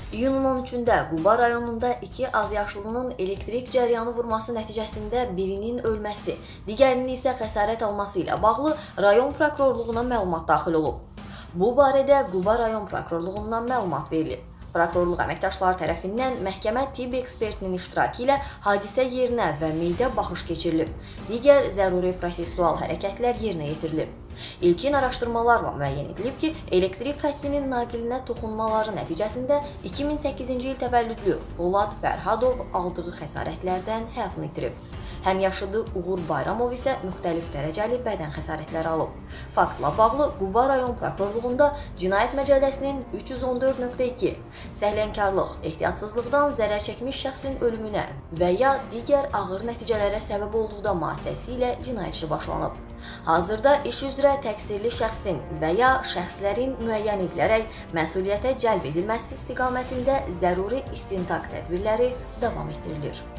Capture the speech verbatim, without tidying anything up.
İyunun on üçündə Quba rayonunda iki azyaşlının elektrik cəryanı vurması nəticəsində birinin ölməsi, digərinin isə xəsarət alması ilə bağlı rayon prokurorluğuna məlumat daxil olub. Bu barədə Quba rayon prokurorluğundan məlumat verilib. Prokurorluq əməkdaşları tərəfindən məhkəmə tibb ekspertinin iştirakı ilə hadisə yerinə və meydə baxış keçirilib. Digər zəruri prosessual hərəkətlər yerinə yetirilib. İlkin araşdırmalarla müəyyən edilib ki, elektrik xəttinin naqilinə toxunmaları nəticəsində iki min səkkizinci il təvəllüdlü Polad Fərhadov aldığı xəsarətlərdən həyatını itirib. Həmyaşıdı Uğur Bayramov isə müxtəlif dərəcəli bədən xəsarətləri alıb. Faktla bağlı Quba rayon prokurorluğunda Cinayət Məcəlləsinin üç yüz on dörd nöqtə iki səhlənkarlıq, ehtiyatsızlıqdan zərər çəkmiş şəxsin ölümünə və ya digər ağır nəticələrə səbəb olduqda maddəsi ilə cinayət işi başlanıb. Hazırda iş üzrə təqsirli şəxsin və ya şəxslərin müəyyən edilərək məsuliyyətə cəlb edilməsi istiqamətində zəruri istintaq tədbirləri davam etdirilir.